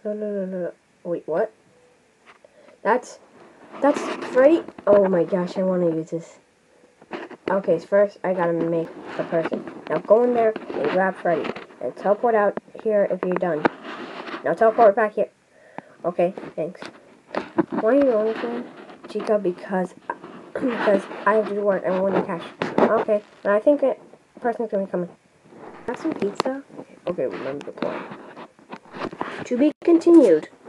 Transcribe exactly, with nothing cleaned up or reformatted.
No, no, no, no. Wait, what? That's... That's Freddy? Oh my gosh, I want to use this. Okay, so first I gotta make the person. Now go in there and grab Freddy. And teleport out here if you're done. Now teleport back here. Okay, thanks. Why are you on phone? Chica, because because I have to do work and I want the cash. Okay, and I think that person's gonna be coming. Have some pizza? Okay, remember the plan. To be continued.